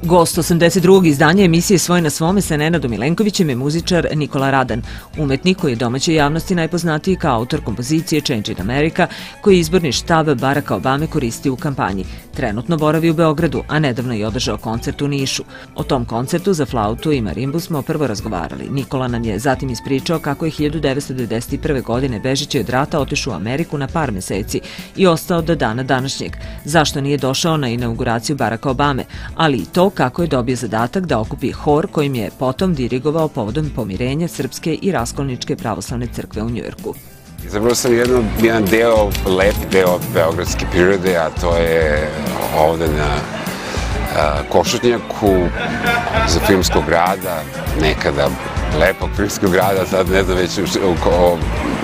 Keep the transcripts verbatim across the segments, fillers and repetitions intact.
Gost osamdeset drugog izdanja emisije Svoj na svome sa Nenadom Milenkovićem je muzičar Nikola Radan, umetnik koji je domaćoj javnosti najpoznatiji kao autor kompozicije Change in America, koji je izborni štab Baracka Obame koristio u kampanji. Trenutno boravi u Beogradu, a nedavno je održao koncert u Nišu. O tom koncertu za flautu i marimbu smo prvo razgovarali. Nikola nam je zatim ispričao kako je hiljadu devetsto devedeset prve. godine bežeći od rata otišao u Ameriku na par meseci i ostao do dana današnjeg. Zašto nije došao na inauguraciju Baracka Obame, ali i to kako je dobio zadatak da okupi hor kojim je potom dirigovao povodom pomirenja Srpske i Raskolničke pravoslavne crkve u Njujorku. Izabrao sam jedan, jedan deo, lepi deo beogradske prirode, a to je ovde na a, Košutnjaku, za filmskog grada, nekada lepog filmskog grada, sad ne znam već o,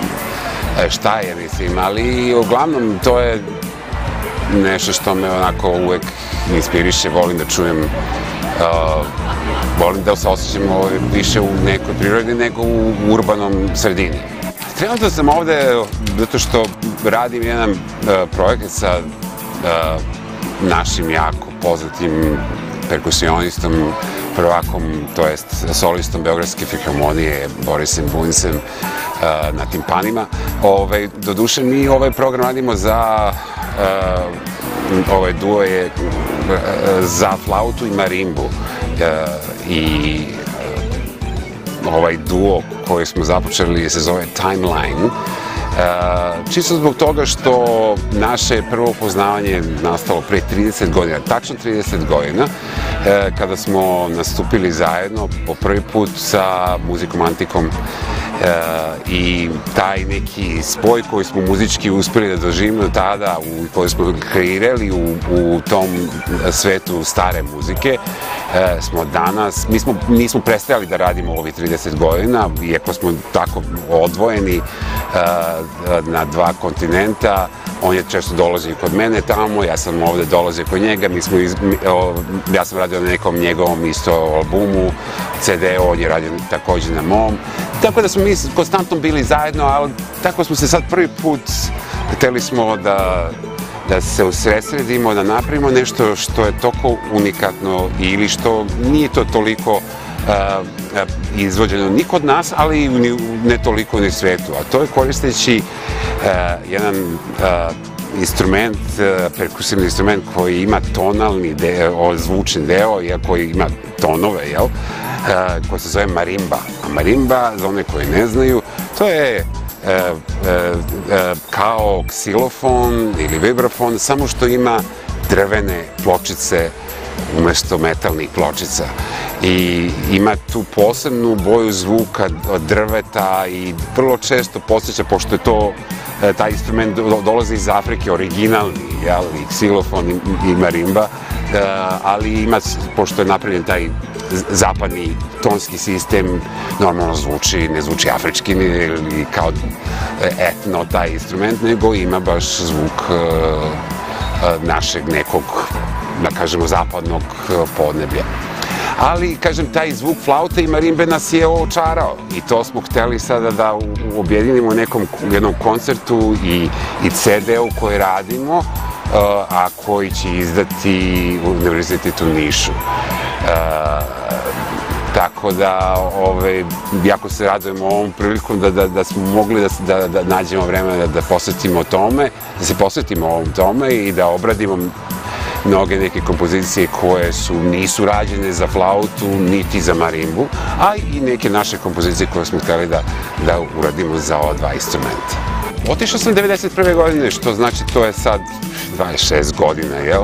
šta je, mislim, ali uglavnom to je nešto što me onako uvek inspiriše, volim da čujem, uh, volim da se osjećam više u nekoj prirodi nego u urbanom sredini. Trenutno sam ovde zato što radim jedan uh, projekat sa uh, našim jako poznatim perkusionistom, prvakom, to jest solistom Beogradske filharmonije, Borisem Bunjcem, uh, na timpanima. Ove, doduše, mi ovaj program radimo za uh, ovaj duo je uh, za flautu i marimbu. Uh, I uh, ovaj duo koji smo započeli se zove Timeline. Uh, čisto zbog toga što naše prvo upoznavanje nastalo pre trideset godina, tačno trideset godina, uh, kada smo nastupili zajedno po prvi put sa muzikom Antikom. Uh, i taj neki spoj koji smo muzički uspeli da doživimo tada, u, koji smo kreirali u, u tom svetu stare muzike, uh, smo danas, mi smo, nismo prestajali da radimo ovih trideset godina, iako smo tako odvojeni uh, na dva kontinenta. On je često dolazio kod mene tamo, ja sam ovde dolazio kod njega, mi smo iz, o, ja sam radio na nekom njegovom isto albumu, ce de, on je radio takođe na mom. Tako da smo mi konstantno bili zajedno, ali tako smo se sad prvi put, hteli smo da, da se usredsredimo, da napravimo nešto što je toliko unikatno ili što nije to toliko uh, izvođeno ni kod nas, ali ni, ne toliko ni u svetu. A to je koristeći uh, jedan uh, instrument, uh, perkusivni instrument koji ima tonalni deo, zvučni deo, koji ima tonove, jel? Uh, koji se zove marimba. A marimba, za one koji ne znaju, to je uh, uh, uh, kao ksilofon ili vibrafon, samo što ima drvene pločice umesto metalnih pločica. I ima tu posebnu boju zvuka od drveta i vrlo često podsjeća, pošto je to, taj instrument dolazi iz Afrike, originalni, jel, i ksilofon i, i marimba, ali ima, pošto je napravljen taj zapadni tonski sistem, normalno zvuči, ne zvuči afrički ili kao etno taj instrument, nego ima baš zvuk našeg nekog, da kažemo, zapadnog podneblja. Ali, kažem, taj zvuk flaute i marimbe nas je očarao i to smo hteli sada da objedinimo u nekom jednom koncertu i, i ce de-u koji radimo, uh, a koji će izdati Univerzitet u Nišu. Uh, tako da, ove, jako se radujemo ovom prilikom da, da, da smo mogli da, da, da nađemo vremena da, da posvetimo tome, da se posvetimo ovom tome i da obradimo mnoge neke kompozicije koje su, nisu rađene za flautu, niti za marimbu, a i neke naše kompozicije koje smo hteli da, da uradimo za ova dva instrumenta. Otišao sam devedeset prve. godine, što znači to je sad dvadeset šest godina, jel? Uh,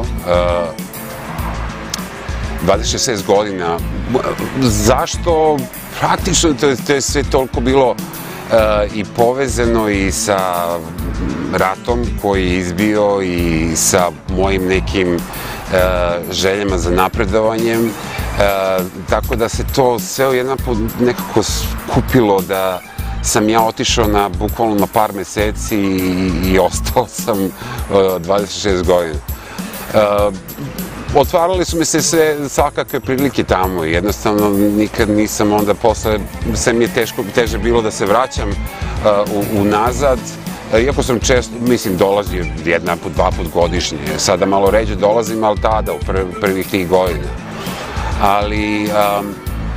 dvadeset šest godina. Zašto? Praktično to je, to je sve toliko bilo uh, i povezano i sa ratom koji je izbio i sa mojim nekim uh, željama za napredovanjem, uh, tako da se to sve jedan put nekako skupilo da sam ja otišao na bukvalno na par meseci i, i ostao sam uh, dvadeset šest godina. Uh, otvarali su mi se sve svakakve prilike tamo i jednostavno nikad nisam onda posle, sve mi je teško, teže bilo da se vraćam uh, u, unazad. Iako sam često, mislim, dolazio jedan put, dva put godišnje. Sada malo ređe dolazim, ali tada, u prv, prvih tih godina. ali um,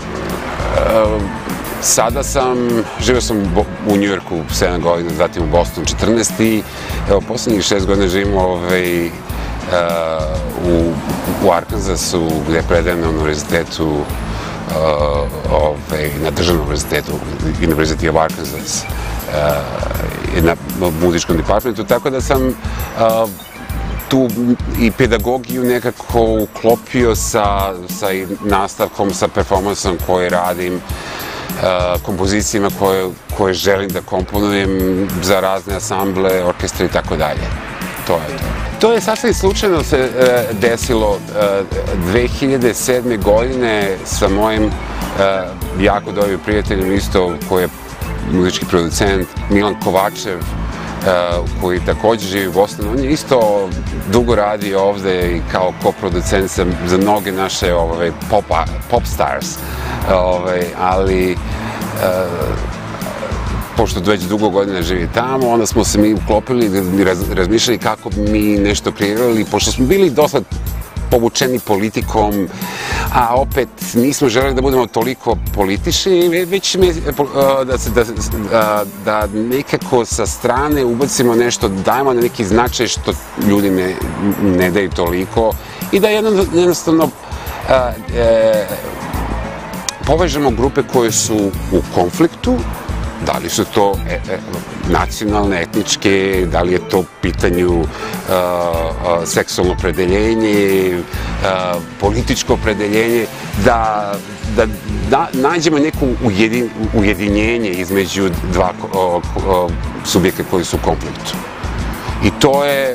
um, sada sam, živio sam u Njujorku sedam godina, zatim u Bostonu četrnaest i evo, poslednjih šest godina živim ovaj, uh, u, u Arkansasu, gde predajem na univerzitetu, uh, ovaj, na državnom univerzitetu, University of Arkansas, uh, na muzičkom departmentu, tako da sam uh, tu i pedagogiju nekako uklopio sa, sa i nastavkom, sa performansom koje radim, uh, kompozicijama koje, koje želim da komponujem za razne ansamble, orkestre i tako dalje. To je to. To je sasvim slučajno se uh, desilo uh, dve hiljade sedme. godine sa mojim uh, jako dobrim prijateljem isto, koji je muzički producent, Milan Kovačev, Uh, koji također živi u Bostonu. On je isto dugo radi ovde i kao koproducent za, za mnoge naše ove, pop, pop stars, ove, ali uh, pošto već dugo godina živi tamo, onda smo se mi uklopili i raz, razmišljali kako bi mi nešto kreirali, pošto smo bili dosta povučeni politikom, a opet nismo želeli da budemo toliko politični, već da, se, da, da nekako sa strane ubacimo nešto, dajemo na neki značaj što ljudi ne, ne daju toliko i da jednostavno a, e, povežemo grupe koje su u konfliktu, da li su to e, e, nacionalne, etničke, da li je to u pitanju uh, uh, seksualno opredeljenje, uh, političko opredeljenje, da, da, da nađemo neko ujedin, ujedinjenje između dva uh, uh, subjekta koji su u konfliktu. I to je,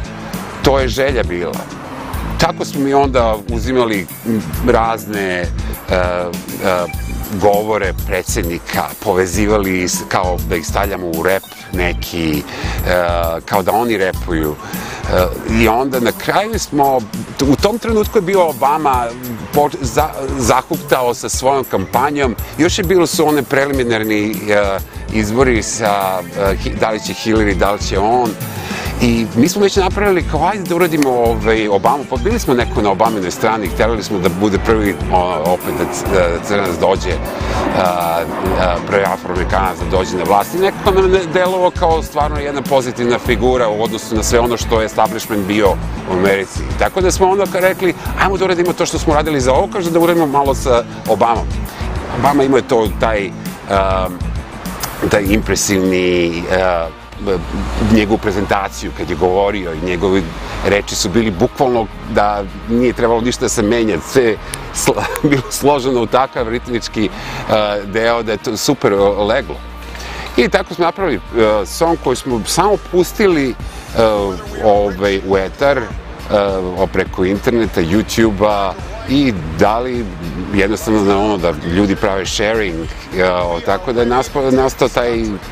to je želja bila. Tako smo mi onda uzimali razne uh, uh, govore predsjednika, povezivali kao da ih stavljamo u rep neki, uh, kao da oni repuju. Uh, I onda na kraju smo, u tom trenutku je bio Obama po, za, zahuktao sa svojom kampanjom, još je bilo su one preliminarni uh, izbori sa uh, da li će Hillary, da li će on. I mi smo već napravili kao ajde da uradimo ovaj, Obamu, pa bili smo neko na Obaminoj strani, htjeli smo da bude prvi o, opet da, da Crnac dođe, a, a, prvi Afroamerikanac da dođe na vlast. I nekako nam delovao kao stvarno jedna pozitivna figura u odnosu na sve ono što je establishment bio u Americi. Tako da smo onda rekli, ajmo da uradimo to što smo radili za ovo, kaže da uradimo malo sa Obamom. Obama imao je to taj, a, taj impresivni a, njegovu prezentaciju kad je govorio i njegove reči su bili bukvalno da nije trebalo ništa da se menja, sve sla, bilo složeno u takav ritmički uh, deo da je to super leglo. I tako smo napravili uh, song koji smo samo pustili uh, ovaj, u etar uh, preko interneta, YouTube-a i dali jednostavno na ono da ljudi prave sharing, uh, tako da je nastao, nastao taj uh,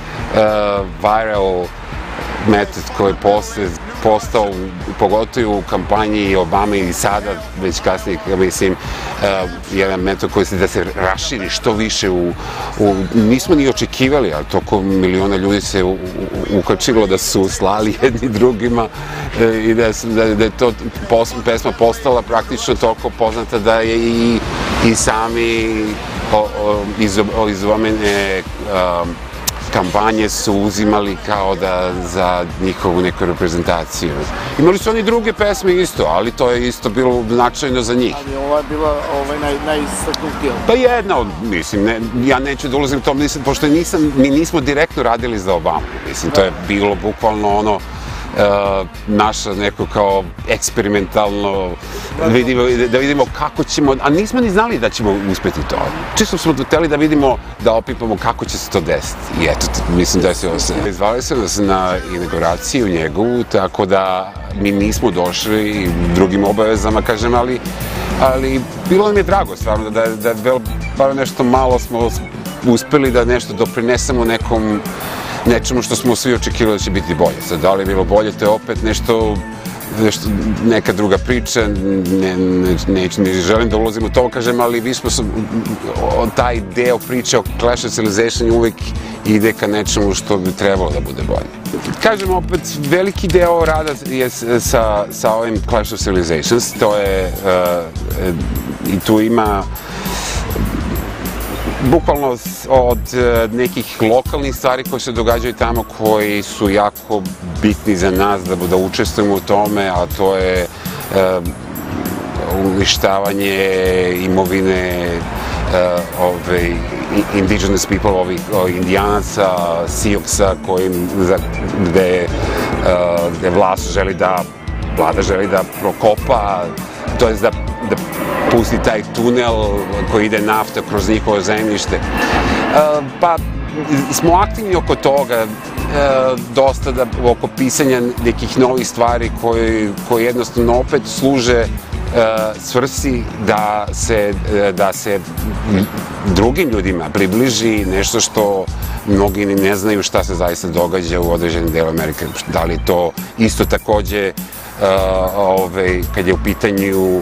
viral metod koji je posle postao, pogotovo u kampanji Obama i sada, već kasnije, mislim, uh, jedan metod koji se da se raširi što više u, u nismo ni očekivali, ali toko miliona ljudi se u, u, ukačilo da su slali jedni drugima uh, i da, da, da je to pos, pesma postala praktično toliko poznata da je i, i sami o, o, iz, o, iz omene um, kampanje su uzimali kao da za njihovu neku reprezentaciju. Imali su oni druge pesme isto, ali to je isto bilo značajno za njih. Ali ova je bila ovaj, naj, najistaknutija? Pa jedna od, mislim, ne, ja neću da ulazim u tom, nisam, pošto nisam, mi nismo direktno radili za Obamu. Mislim, to je bilo bukvalno ono, Uh, naša neko kao eksperimentalno vidimo, da vidimo kako ćemo, a nismo ni znali da ćemo uspeti to. Čisto smo hteli da vidimo, da opipamo kako će se to desiti. I eto, mislim da se se. Izvali se nas na inauguraciju njegovu, tako da mi nismo došli drugim obavezama, kažem, ali, ali bilo nam je drago stvarno da, da, da bar nešto malo smo uspeli da nešto doprinesemo nekom nečemu što smo svi očekivali da će biti bolje. Sad, da li je bilo bolje, to je opet nešto, nešto neka druga priča, ne, ne, ne, ne želim da ulazim u to, kažem, ali mi smo taj deo priče o Clash of Civilization uvek ide ka nečemu što bi trebalo da bude bolje. Kažem opet, veliki deo rada je sa, sa ovim Clash of Civilizations, to je, uh, i tu ima bukvalno od nekih lokalnih stvari koje se događaju tamo koji su jako bitni za nas da, da učestvujemo u tome, a to je uh, uništavanje imovine uh, ove, indigenous people, ovih indijanaca, Sioksa, kojim, gde, uh, gde vlast želi da, vlada želi da prokopa, to je da, da pusti taj tunel koji ide nafta kroz njihovo zemljište. Uh, pa smo aktivni oko toga, uh, dosta da, oko pisanja nekih novih stvari koji, koji jednostavno opet služe Uh, svrsi da se, da se drugim ljudima približi nešto što mnogi ni ne znaju šta se zaista događa u određenim delu Amerike. Da li to isto takođe uh, ove, kad je u pitanju uh,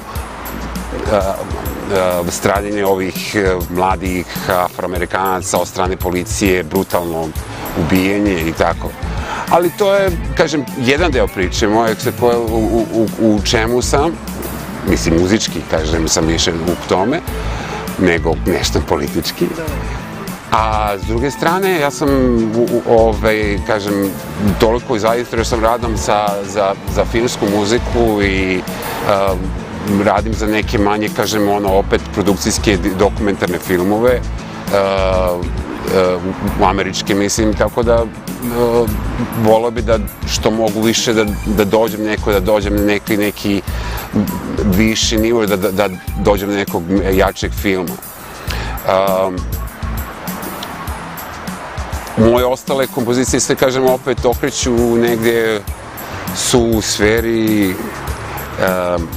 uh, stradanje ovih uh, mladih Afroamerikanaca od strane policije, brutalno ubijanje i tako. Ali to je, kažem, jedan deo priče moje koje, u, u, u čemu sam, mislim, muzički, kažem, sam više u tome, nego nešto politički. A s druge strane, ja sam, ove, kažem, toliko zainteresovan sam radom za, za, za filmsku muziku i um, radim za neke manje, kažem, ono, opet produkcijske dokumentarne filmove, uh, u američke, mislim, tako da uh, volio bi da što mogu više da, da dođem neko, da dođem na neki, neki viši nivo, da, da, da dođem na nekog jačeg filma. Um, moje ostale kompozicije se, kažem, opet okreću negdje su u sferi um,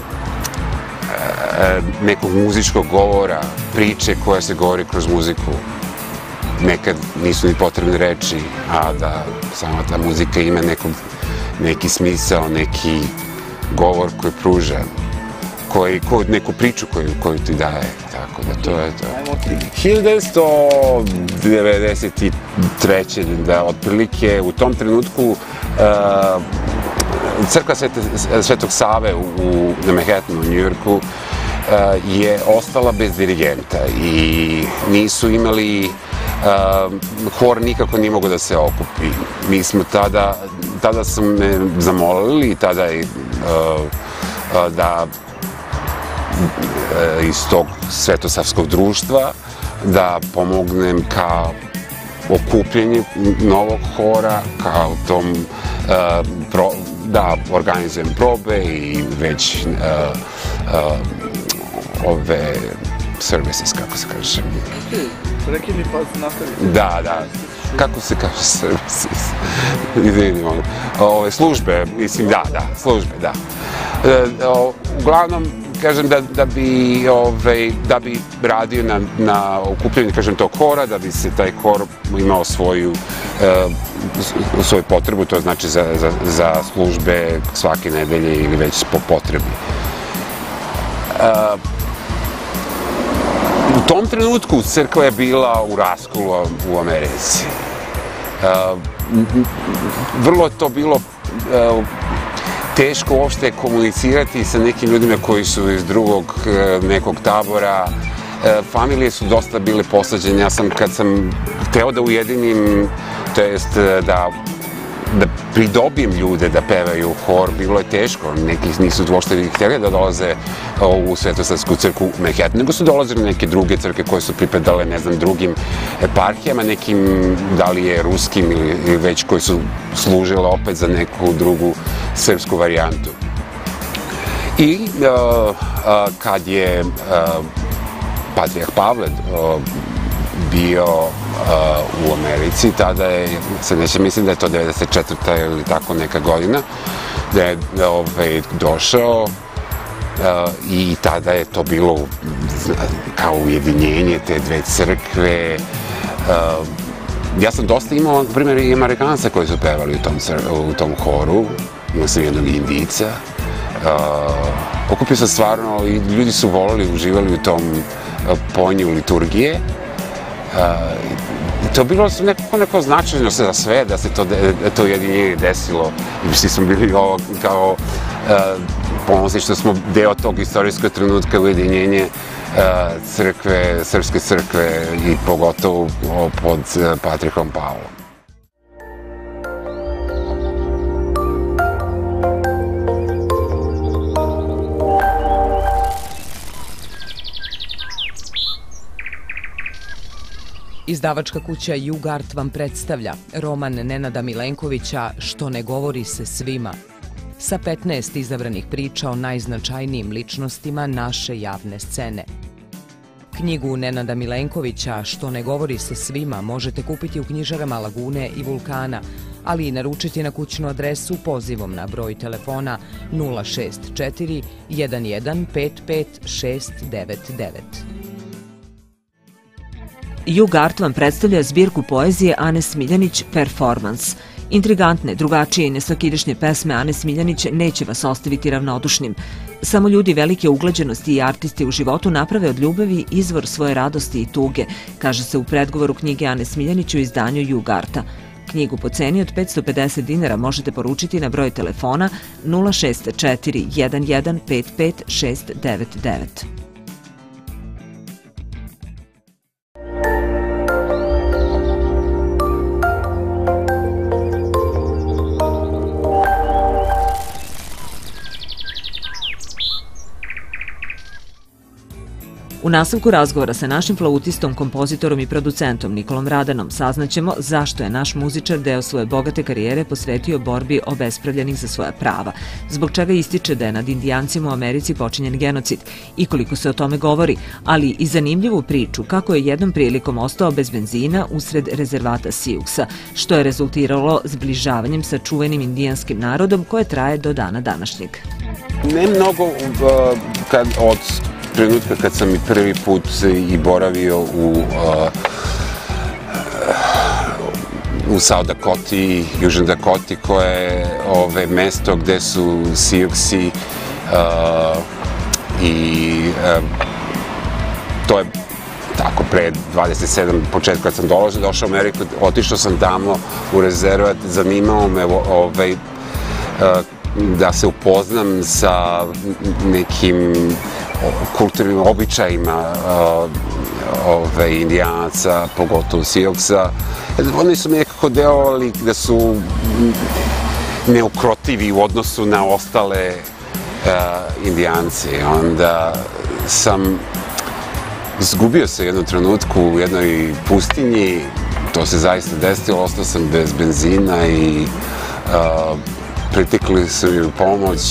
nekog muzičkog govora, priče koja se govori kroz muziku. Nekad nisu ni potrebne reči, a da sama ta muzika ima nekog, neki smisao, neki govor koji pruža, koji, koji, neku priču koju, koju ti daje, tako da to je to. hiljadu devetsto devedeset treće da otprilike u tom trenutku uh, crkva Svete, Svetog Save u, u, na Manhattanu, u Njujorku, uh, je ostala bez dirigenta i nisu imali Uh, hor nikako nije mogo da se okupi. Mi smo tada, tada su me zamolili, tada je uh, uh, da uh, iz tog svetosavskog društva da pomognem ka okupljenju novog hora, kao tom uh, pro, da organizujem probe i već uh, uh, ove services, kako se kaže. Rekli mi pa nastaviti. Da, da. Kako se kaže services? Izvini, molim. Ove, službe, mislim, da, da, službe, da. E, o, uglavnom, kažem da, da bi, ove, da bi radio na, na okupljenju, kažem, tog hora, da bi se taj hor imao svoju, e, svoju potrebu, to znači za, za, za službe svake nedelje ili već po potrebi. E, U tom trenutku crkva je bila u raskolu u Americi. Uh, vrlo je to bilo uh, teško uopšte komunicirati sa nekim ljudima koji su iz drugog uh, nekog tabora. Uh, familije su dosta bile posađene. Ja sam, kad sam hteo da ujedinim, to jest da da pridobijem ljude da pevaju hor, bilo je teško. Neki nisu uopšte htjeli da dolaze u Svetosavsku crkvu u Manhattanu, nego su dolazili neke druge crkve koje su pripadale, ne znam, drugim eparhijama, nekim, da li je ruskim ili, ili već koji su služile opet za neku drugu srpsku varijantu. I uh, uh, kad je uh, Patrijarh Pavle uh, bio uh, u Americi, tada je, se neće, mislim da je to devedeset četvrta ili tako neka godina, da je ovaj, došao uh, i tada je to bilo kao ujedinjenje te dve crkve. Uh, ja sam dosta imao, na primjer, i Amerikanca koji su pevali u tom, u tom horu, imao sam jednog Indijca. Uh, okupio sam stvarno i ljudi su volali, uživali u tom uh, poenju liturgije. Uh, to bilo nekako neko značajno za sve da se to, to jedinjenje desilo. I svi smo bili ovo kao ponosni što smo deo tog istorijskog trenutka ujedinjenje crkve, srpske crkve i pogotovo pod Patrikom Pavlom. Izdavačka kuća Jugart vam predstavlja roman Nenada Milenkovića Što ne govori se svima, sa petnaest izabranih priča o najznačajnijim ličnostima naše javne scene. Knjigu Nenada Milenkovića Što ne govori se svima možete kupiti u knjižarama Lagune i Vulkana, ali i naručiti na kućnu adresu pozivom na broj telefona nula šest četiri jedan jedan pet pet šest devet devet. Jugart vam predstavlja zbirku poezije Ane Smiljanić Performans. Intrigantne, drugačije i nesvakidašnje pesme Ane Smiljanić neće vas ostaviti ravnodušnim. Samo ljudi velike uglađenosti i artisti u životu naprave od ljubavi izvor svoje radosti i tuge, kaže se u predgovoru knjige Ane Smiljanić u izdanju Jugarta. Knjigu po ceni od petsto pedeset dinara možete poručiti na broj telefona nula šest četiri jedan jedan pet pet šest devet devet. U nastavku razgovora sa našim flautistom, kompozitorom i producentom Nikolom Radanom saznaćemo zašto je naš muzičar deo svoje bogate karijere posvetio borbi obespravljenih za svoja prava, zbog čega ističe da je nad Indijancima u Americi počinjen genocid i koliko se o tome govori, ali i zanimljivu priču kako je jednom prilikom ostao bez benzina usred rezervata Siuxa, što je rezultiralo zbližavanjem sa čuvenim indijanskim narodom koje traje do dana današnjeg. Ne mnogo kad od trenutka kad sam i prvi put i boravio u u South Dakoti, Južnoj Dakoti, koje je mesto gde su Siuxi i to je tako pre dvadeset sedam početka kad sam dolazio, došao u Ameriku, otišao sam tamo u rezervat, zanimao me da se upoznam sa nekim kulturnim običajima Indijanaca, pogotovo Siuxa. Oni su mi nekako delovali da su neukrotivi u odnosu na ostale Indijance. Onda sam izgubio se u jednom trenutku u jednoj pustinji, to se zaista desilo, ostao sam bez benzina i pritekli su mi u pomoć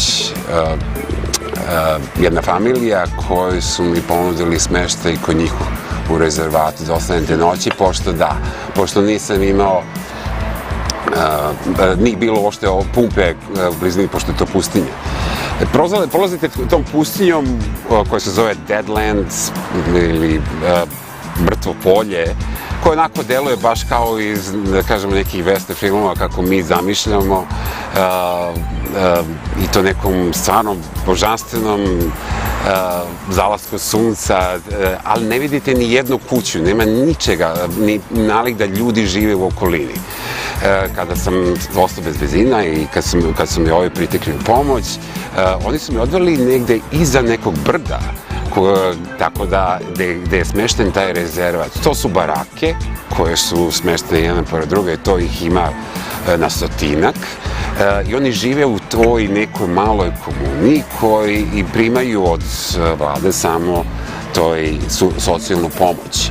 jedna familija koji su mi ponudili smeštaj kod njih u rezervatu da ostanem te noći, pošto da, pošto nisam imao, nije bilo uopšte pumpe u blizini, pošto je to pustinja. Prolazite tom pustinjom koja se zove Deadlands ili Mrtvo polje, koje onako deluje baš kao iz, da kažemo, nekih western filmova kako mi zamišljamo i to nekom stvarno božanstvenom zalasku sunca, ali ne vidite ni jednu kuću, nema ničega, ni nalik da ljudi žive u okolini. Kada sam ostao bez benzina i kad su mi ovi pritekli u pomoć, oni su mi odveli negde iza nekog brda, tako da gde je smešten taj rezervat. To su barake koje su smeštene jedna pored druge, to ih ima na stotinak i oni žive u toj nekoj maloj komuni koji i primaju od vlade samo toj socijalnu pomoć.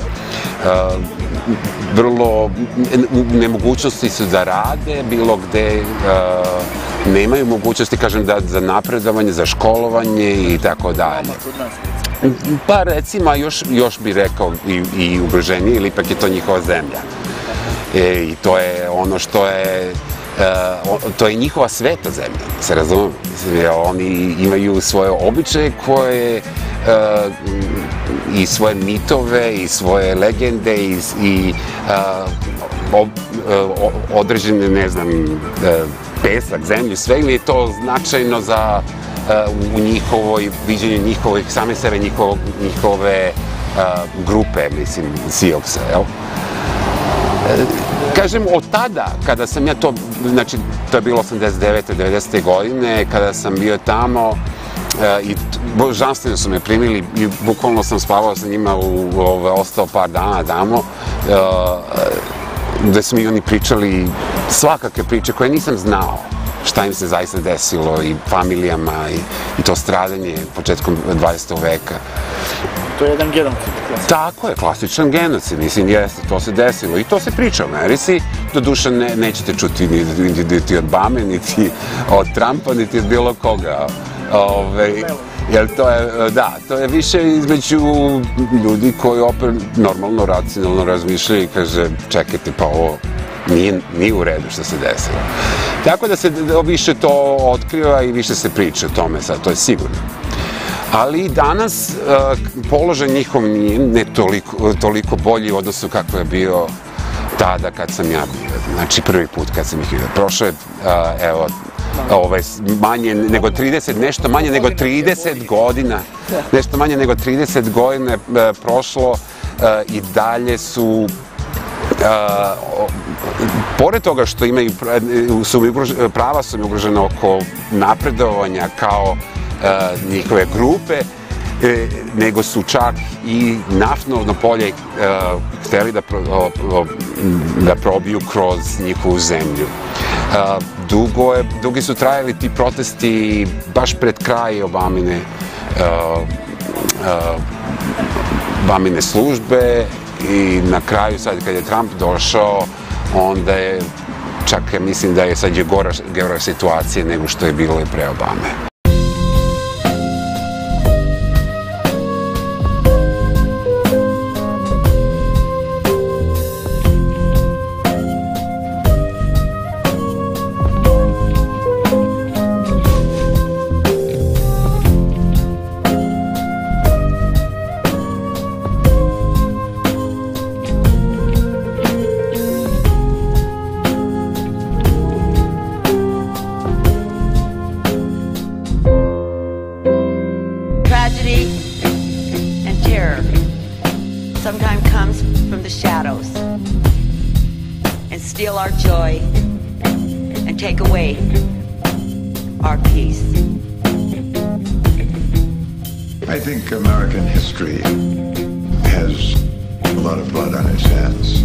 Vrlo nemogućnosti su da rade, bilo gde nemaju mogućnosti, kažem, za napredovanje, za školovanje i tako dalje. Pa recimo, još bih rekao i ugroženije, ili ipak je to njihova zemlja. I to je ono što je, to je njihova sveta zemlja, se razumemo. Oni imaju svoje običaje koje, i svoje mitove, i svoje legende, i određene, ne znam, pesak, zemlju, sve im je to značajno za u njihovoj viđenju njihovih same sebe, njihove grupe, mislim, Siuxa, jel? kažem, od tada, kada sam ja to, znači, to je bilo osamdeset devete devedesete godine, kada sam bio tamo, i božanstveno su me primili i bukvalno sam spavao sa njima, ostao par dana tamo, gde su mi oni pričali svakakve priče koje nisam znao šta im se zaista desilo i familijama i to stradanje početkom dvadesetog veka. To je jedan genocid. Tako je, klasičan genocid, mislim, jeste, to se desilo i to se priča u Americi, doduše nećete čuti niti od Obame, niti od Trumpa, niti od bilo koga. Jer to je, da, to je više između ljudi koji opet normalno, racionalno razmišljaju i kaže, čekajte, pa ovo nije u redu što se desilo. Tako da se više to otkriva i više se priča o tome sad, to je sigurno. Ali danas položaj njihov nije ne toliko bolji u odnosu kako je bio tada kad sam ja bio. Znači prvi put kad sam ih vidio. Prošlo je, evo, manje nego trideset, nešto manje nego trideset godina, nešto manje nego trideset godina je prošlo i dalje su, pored toga što imaju, prava su mi ugrožena oko napredovanja kao njihove grupe, nego su čak i naftno polje hteli da probiju kroz njihovu zemlju. Dugi su trajali ti protesti baš pred kraj Obamine Obamine službe i na kraju sad kad je Trump došao, onda je čak mislim da je sad je gora situacija nego što je bilo i pre Obame. Sometimes comes from the shadows and steal our joy and take away our peace. I think American history has a lot of blood on its hands.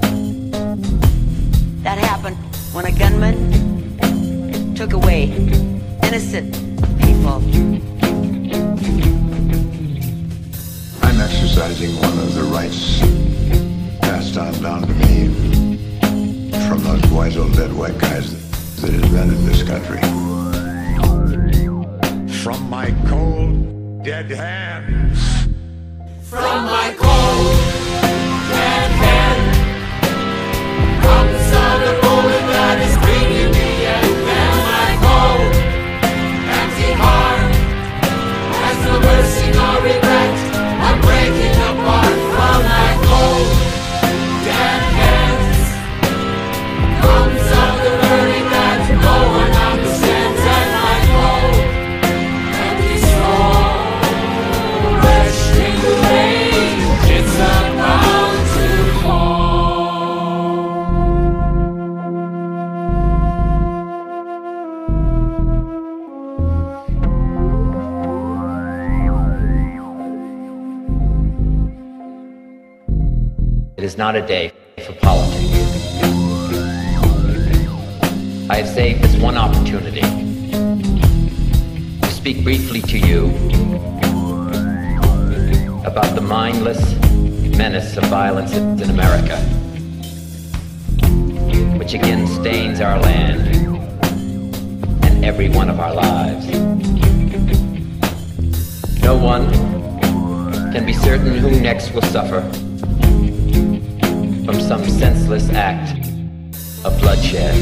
That happened when a gunman took away innocent people. I'm exercising one of the rights passed on down to me from those wise old dead white guys that invented this country. From my cold, dead hands. From my cold, dead hand comes out a bullet that is bringing me, and then my cold, empty heart has no mercy nor regret. I'm breaking apart from my cold, dead hands. Comes out the burning that no one understands, and my cold, empty soul, wretched in the rain, it's about to fall. It is not a day for politics. I have saved this one opportunity to speak briefly to you about the mindless menace of violence in America, which again stains our land and every one of our lives. No one can be certain who next will suffer from some senseless act of bloodshed.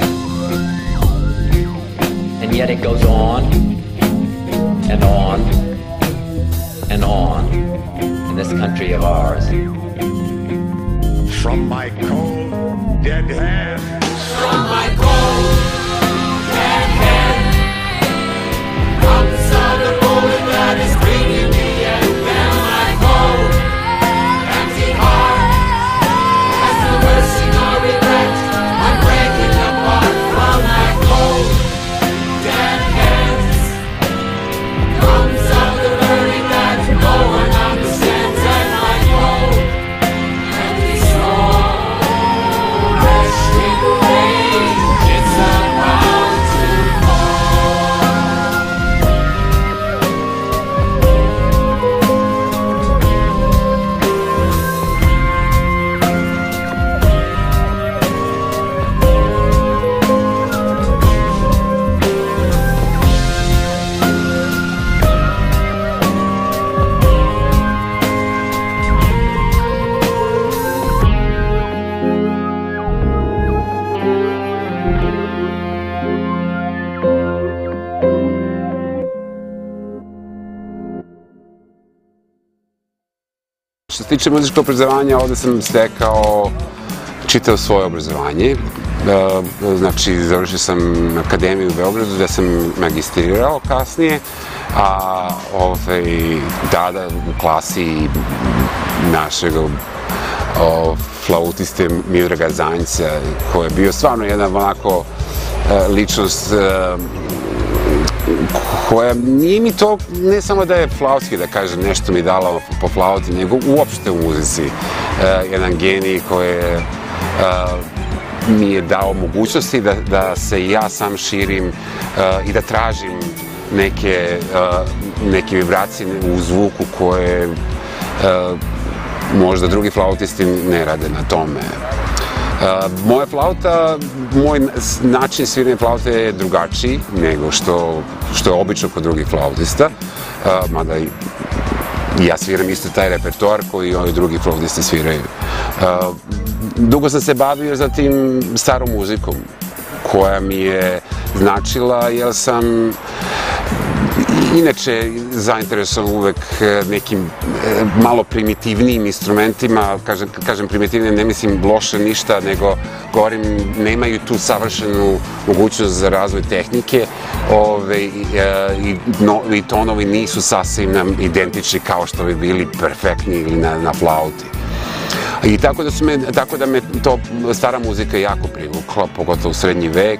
And yet it goes on and on and on in this country of ours. From my cold, dead hands. From my cold, dead hand comes out a bullet that is bringing me, and then my cold, empty heart has no mercy. tiče muzičkog obrazovanja, ovde sam stekao čitao svoje obrazovanje. Znači, završio sam akademiju u Beogradu gde sam magistrirao kasnije, a ovaj, tada u klasi našeg flautiste Miodraga Zanjca, koji je bio stvarno jedan onako ličnost koja nije mi to, ne samo da je flautski, da kažem, nešto mi dala po flauti, nego uopšte u muzici. Jedan genij koji je mi je dao mogućnosti da, da se ja sam širim i da tražim neke, neke vibracije u zvuku koje možda drugi flautisti ne rade na tome. Moja flauta, moj način sviranja flaute je drugačiji nego što, što je obično kod drugih flautista, mada i ja sviram isto taj repertoar koji i ovi drugi flautisti sviraju. Dugo sam se bavio za tim starom muzikom, koja mi je značila, jer sam inače zainteresovan uvek nekim malo primitivnijim instrumentima. Kažem, kažem primitivnije, ne mislim loše ništa, nego govorim, nemaju tu savršenu mogućnost za razvoj tehnike, ove, i, i, no, i tonovi nisu sasvim nam identični kao što bi bili perfektni ili na, na flauti. I tako da, su me, tako da me to stara muzika jako privukla, pogotovo u srednji vek.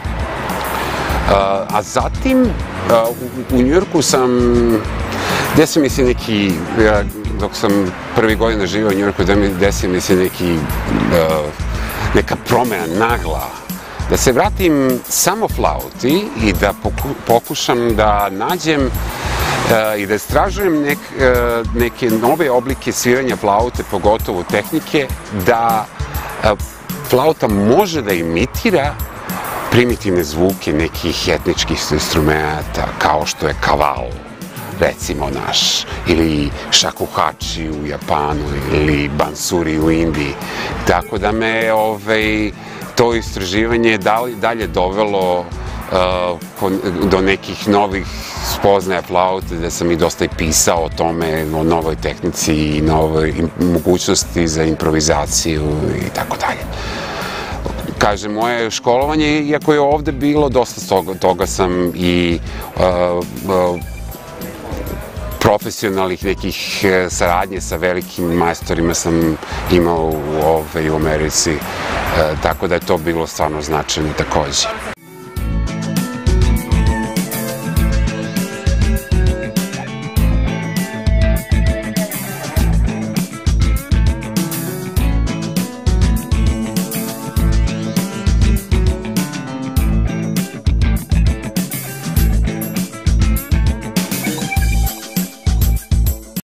A zatim, u Njujorku sam, desio mi se neki, dok sam prvi godina živio u Njujorku, desio mi se neki, neka promena nagla, da se vratim samo flauti i da pokušam da nađem i da istražujem nek, neke nove oblike sviranja flaute, pogotovo tehnike, da flauta može da imitira primitivne zvuke nekih etničkih instrumenta, kao što je kaval, recimo naš, ili shakuhachi u Japanu, ili bansuri u Indiji. Tako da me ovaj, to istraživanje dalje dovelo uh, do nekih novih spoznaja flaute, da sam i dosta i pisao o tome, o novoj tehnici i novoj mogućnosti za improvizaciju i tako dalje. Kažem, moje školovanje, iako je ovde bilo dosta toga, toga sam i uh, uh, profesionalnih nekih saradnje sa velikim majstorima sam imao u, ove, u Americi, uh, tako da je to bilo stvarno značajno takođe.